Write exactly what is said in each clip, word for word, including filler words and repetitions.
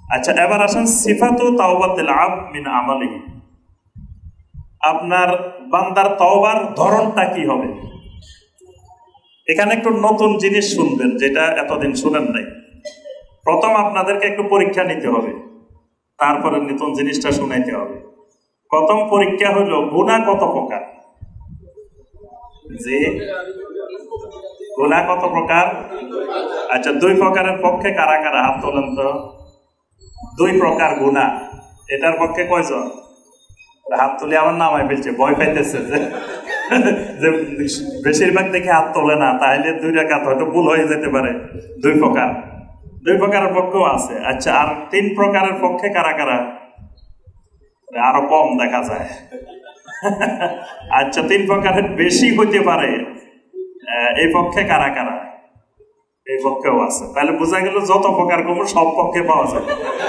আচ্ছা, এবার আসেন সিফাতু তাওবাতিল আবদ মিন আমালিহি। আপনার বান্দার তওবার ধরনটা কি হবে? এখানে একটু নতুন জিনিস শুনবেন, যেটা এতদিন শুনেন নাই। প্রথম আপনাদেরকে একটু পরীক্ষা নিতে হবে, তারপরে নতুন জিনিসটা শুনাইতে হবে। প্রথম পরীক্ষা হলো গুনাহ কত প্রকার। যে গুনাহ কত প্রকার? আচ্ছা, দুই প্রকারের পক্ষে কারা কারা হাত তোলেন তো। দুই প্রকার গুনাহ, এটার পক্ষে কয়জন? হাত তুলে আমার নামায় ফেলছে, ভয় পাইতেছে যে বেশিরভাগ দেখে হাত তোলে না, তাহলে দুই রাকাত হয়তো ভুল হয়ে যেতে পারে। দুই প্রকার, দুই প্রকারের পক্ষেও আছে। আচ্ছা, আর তিন প্রকারের পক্ষে কারা কারা? আরো কম দেখা যায়। আচ্ছা, তিন প্রকারের বেশি হইতে পারে, এই পক্ষে কারা কারা? এই পক্ষেও আছে। তাহলে বোঝা গেল যত প্রকার কম সব পক্ষে পাওয়া যাবে।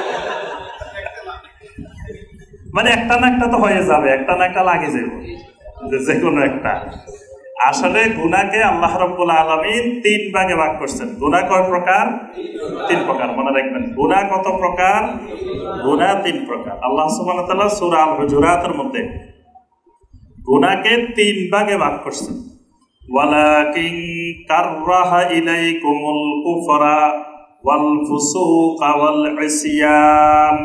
মানে একটা না একটা তো হয়ে যাবে, একটা না একটা লাগে যাবে, যে কোনো একটা। আসলে গুনাহকে আল্লাহ রাব্বুল আলামিন তিন ভাগে ভাগ করছেন। গুনাহ কয় প্রকার? তিন প্রকার। মনে রাখবেন, গুনাহ কত প্রকার? গুনাহ তিন প্রকার। আল্লাহ সুবহানাহু ওয়া তাআলা সূরা আল হুজুরাতের মধ্যে গুনাহকে তিন ভাগে ভাগ করছেন। ওয়ালাকিন কাররাহা ইলাইকুমুল কুফরা ওয়াল ফুসুকা ওয়াল ইসয়ান।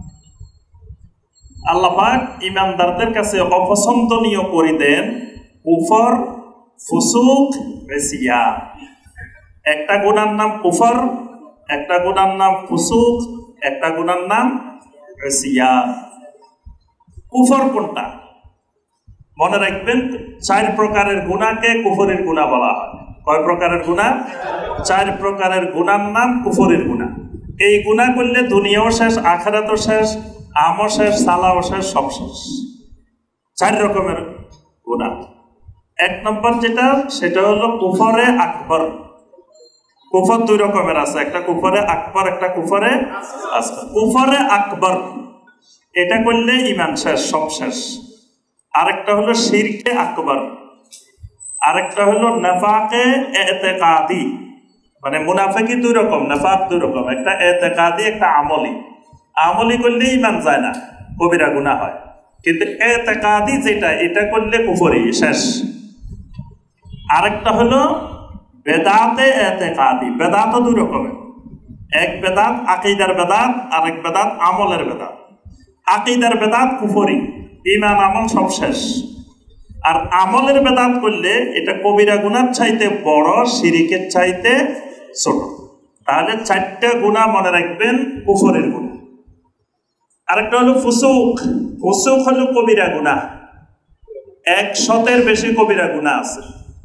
আল্লাহ পাক ঈমানদারদের কাছে অপছন্দনীয় করে দেন কুফর, ফুসুক, ইসয়ান। একটা গুনার নাম কুফর, একটা গুনার নাম ফুসুক, একটা গুনার নাম ইসয়ান। কুফর কোনটা? মনে রাখবেন, চার প্রকারের গুনাহকে কুফরের গুনাহ বলা হয়। কয় প্রকারের গুনাহ? চার প্রকারের গুনার নাম কুফরের গুনাহ। এই গুনাহ করলে দুনিয়াও শেষ, আখিরাতও শেষ, আমও শেষ, সালাও শেষ, সব শেষ। চার রকমের গুনাহ। এক নম্বর যেটা, সেটা হলো কুফরে আকবর। কুফর দুই রকমের আছে, একটা কুফরে আকবর, একটা কুফরে আসগর। কুফরে আকবর এটা করলে ঈমান শেষ, সব শেষ। আরেকটা হলো শিরকে আকবর, আরেকটা হলো নিফাকে ইতিকাদি। মানে মুনাফিকি দুই রকম, নিফাক দুই রকম, একটা ইতিকাদি, একটা আমলি। আমলি করলে ঈমান যায় না, কবিরা গুনাহ হয়। কিন্তু ইতিকাদি যেটা, এটা করলে কুফরি শেষ। আরেকটা হলো বেদাতে ইতিকাদি। বেদাত দুই রকমের, এক বেদাত আকীদার বেদাত, আরেক বেদাত আমলের বেদাত। আকীদার বেদাত কুফরি, ঈমান আমল সব শেষ। আর আমলের বেদাত করলে এটা কবিরা গুনার চাইতে বড়, শিরিকের চাইতে ছোট। তাহলে চারটা গুনাহ মনে রাখবেন, কুফরের গুনাহ। আরেকটা হলো ফুসুক। ফুসুক হলো কবিরা গুনাহ, একশতের বেশি কবিরা গুনাহ আছে।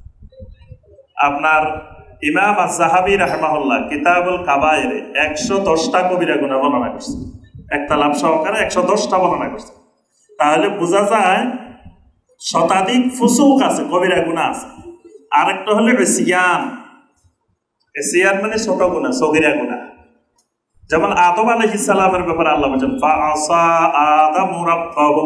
আপনার ইমাম আয-যাহাবী রাহিমাহুল্লাহ কিতাবুল কাবায়েরে একশো দশটা কবিরা গুনাহ বর্ণনা করছে, একটা লাভ সহকারে একশো দশটা বর্ণনা করছে। তাহলে বোঝা যায় শতাধিক ফুসুক আছে, কবিরা গুনাহ আছে। আরেকটা হলো ইসয়ান। ইসয়ান মানে ছোট গুনাহ, সগীরা গুনাহ। যেমন আদম আলাইহিস সালামের ব্যাপারে আল্লাহ বলেন ফাআসা আদামু রাব্বাহু।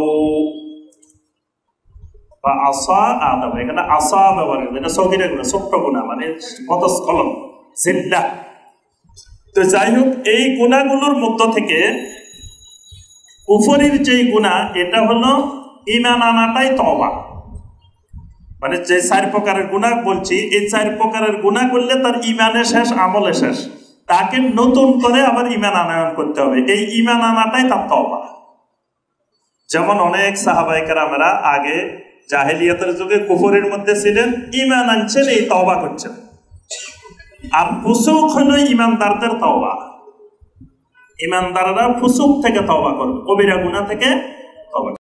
ফাআসা আদম, এখানে আসা ব্যবহার করেছে, এটা সগীরা গুনাহ, ছোট গুনাহ, মানে পদস্খলন, জিল্লা। তো যাই হোক, এই গুনাহগুলোর মধ্য থেকে কুফরির যেই গুনাহ, এটা হলো ঈমান আনাটাই তওবা। মানে যে চার প্রকারের গুনাহ বলছি, এই চার প্রকারের গুনাহ করলে তার ঈমানে শেষ, আমলে শেষ। তাকে নতুন করে আবার ঈমান আনয়ন করতে হবে, এই ঈমান আনাটাই তার তওবা। যেমন অনেক সাহাবায়ে কেরামেরা আগে জাহেলিয়াতের যুগে কুফরের মধ্যে ছিলেন, ঈমান আনছেন, এই তওবা করছেন। আর ফুসুক হলো ঈমানদারদের তওবা। ঈমানদাররা ফুসুক থেকে তওবা করবে, কবিরা গুনাহ থেকে তওবা।